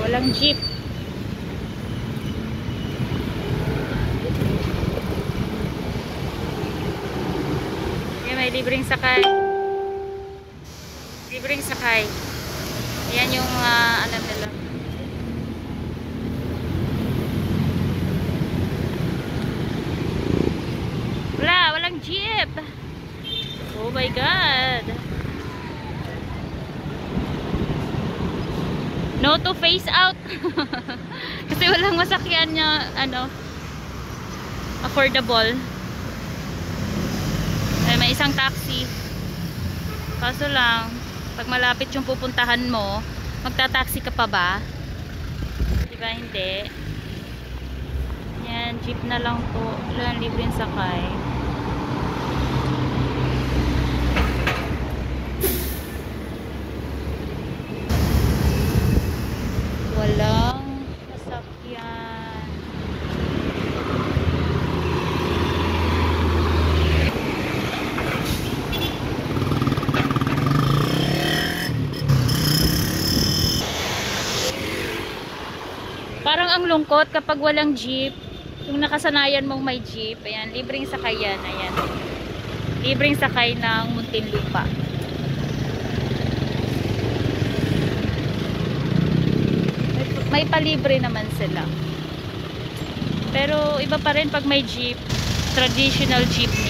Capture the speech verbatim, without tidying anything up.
Walang jeep. Yan, may libreng sakay. Libreng sakay. Yan yung uh, ano nila. Wala, walang jeep. Oh my God. No to face out. Kasi walang masakyan niya, ano, affordable. Eh, may isang taxi. Kaso lang, pag malapit yung pupuntahan mo, magta-taxi ka pa ba? Diba hindi? Yan, jeep na lang to. Wala, libreng sakay. Walang sasakyan. Parang ang lungkot kapag walang jeep. Yung nakasanayan mong may jeep. Ayan, libreng sakay yan. Ayan. Libreng sakay ng Muntinlupa. May palibre naman sila. Pero iba pa rin pag may jeep, traditional jeepney.